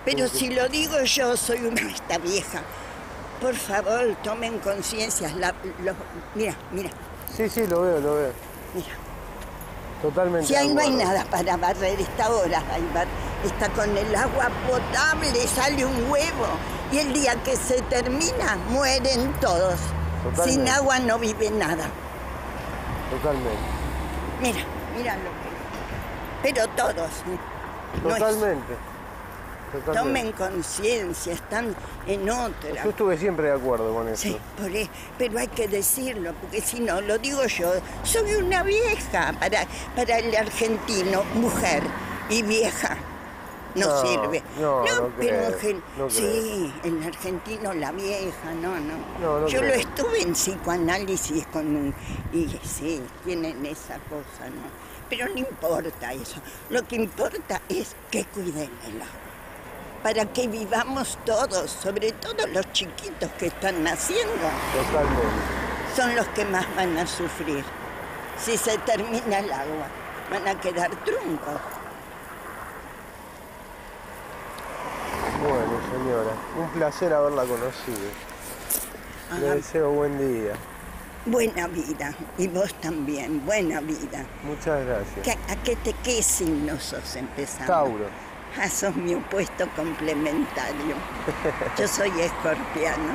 Pero si lo digo yo, soy esta vieja. Por favor, tomen conciencia. Mira, mira. Sí, sí, lo veo, lo veo. Mira. Totalmente. Si ahí no hay nada para barrer, esta hora está con el agua potable, sale un huevo. Y el día que se termina, mueren todos. Totalmente. Sin agua no vive nada. Totalmente. Mira, mira lo que... Pero todos. Totalmente. Totalmente. Tomen conciencia, están en otra. Yo estuve siempre de acuerdo con eso. Sí, pero hay que decirlo, porque si no, lo digo yo, soy una vieja para el argentino, mujer y vieja. No sirve. No pero no sí, el argentino, la vieja, no yo creo. lo estuve en psicoanálisis y sí, tienen esa cosa, ¿no? Pero no importa eso. Lo que importa es que cuiden el agua. Para que vivamos todos, sobre todo los chiquitos que están naciendo. Totalmente. Son los que más van a sufrir. Si se termina el agua, van a quedar truncos. Bueno, señora, un placer haberla conocido. Le deseo buen día. Buena vida, y vos también, buena vida. Muchas gracias. ¿Qué signo sos empezando? Tauro. Ah, sos mi opuesto complementario. Yo soy escorpiano.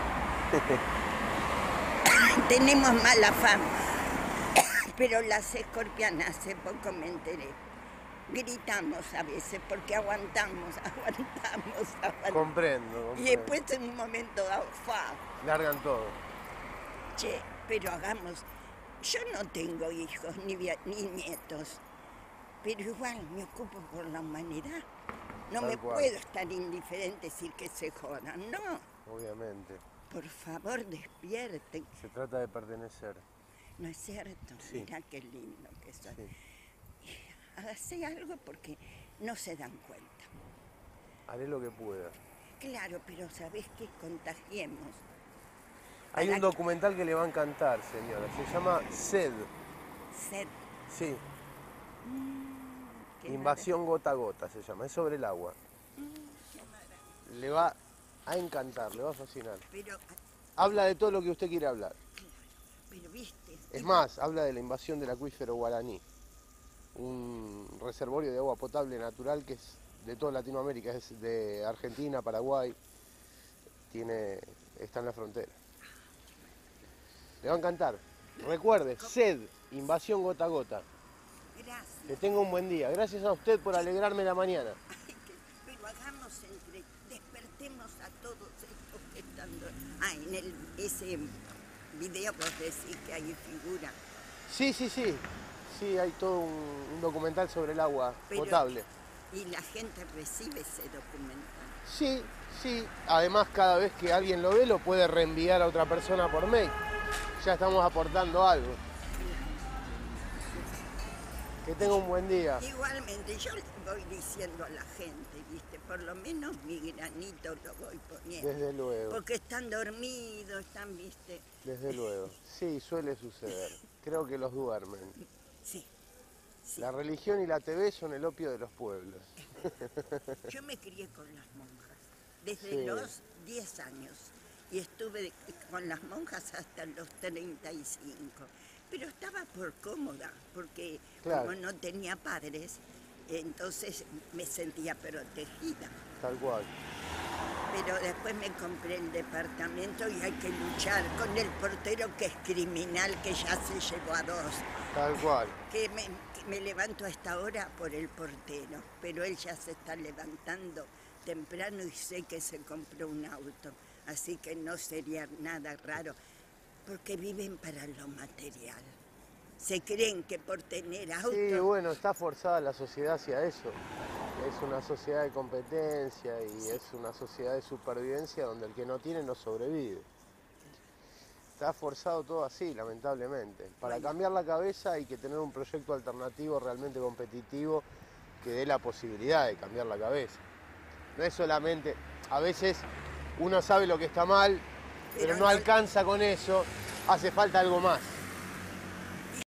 Tenemos mala fama, pero las escorpianas hace poco me enteré. Gritamos a veces porque aguantamos. Comprendo. Y después en un momento dado, largan todo. Che, pero hagamos... Yo no tengo hijos ni nietos, pero igual me ocupo por la humanidad. No me puedo estar indiferente, decir que se jodan, no. Obviamente. Por favor, despierten. Se trata de pertenecer. ¿No es cierto? Sí. Mirá qué lindo que soy. Sí. Hágase algo porque no se dan cuenta. Haré lo que pueda. Claro, pero ¿sabés qué? Contagiemos. Hay un documental que le va a encantar, señora. Se llama Sed. Sed. Sí. Invasión gota a gota se llama. Es sobre el agua. Le va a encantar, le va a fascinar. Pero, habla de todo lo que usted quiere hablar. Pero viste. Es más, habla de la invasión del acuífero Guaraní. Un reservorio de agua potable natural que es de toda Latinoamérica. Es de Argentina, Paraguay. Está en la frontera. Le va a encantar. Recuerde, Sed, invasión gota a gota. Gracias. Que tenga un buen día. Gracias a usted por alegrarme la mañana. Pero hagamos despertemos a todos estos que están... en ese video vos decís que hay figura. Sí. Sí, hay todo un documental sobre el agua potable. ¿Y la gente recibe ese documental? Sí. Además, cada vez que alguien lo ve, lo puede reenviar a otra persona por mail. Ya estamos aportando algo. Que tenga un buen día. Igualmente, yo le voy diciendo a la gente, ¿viste? Por lo menos mi granito lo voy poniendo. Desde luego. Porque están dormidos, ¿viste? Desde luego. Sí, suele suceder. Creo que los duermen. Sí. La religión y la TV son el opio de los pueblos. Yo me crié con las monjas desde los 10 años y estuve con las monjas hasta los 35. Pero estaba por cómoda, porque como no tenía padres, entonces me sentía protegida. Tal cual. Pero después me compré el departamento y hay que luchar con el portero que es criminal, que ya se llevó a 2. Tal cual. Que me levanto a esta hora por el portero, pero él ya se está levantando temprano y sé que se compró un auto, así que no sería nada raro, porque viven para lo material. Se creen que por tener auto... Sí, bueno, está forzada la sociedad hacia eso. Es una sociedad de competencia y es una sociedad de supervivencia donde el que no tiene no sobrevive. Está forzado todo así, lamentablemente. Para cambiar la cabeza hay que tener un proyecto alternativo realmente competitivo que dé la posibilidad de cambiar la cabeza. No es solamente... A veces uno sabe lo que está mal, pero no alcanza con eso, hace falta algo más.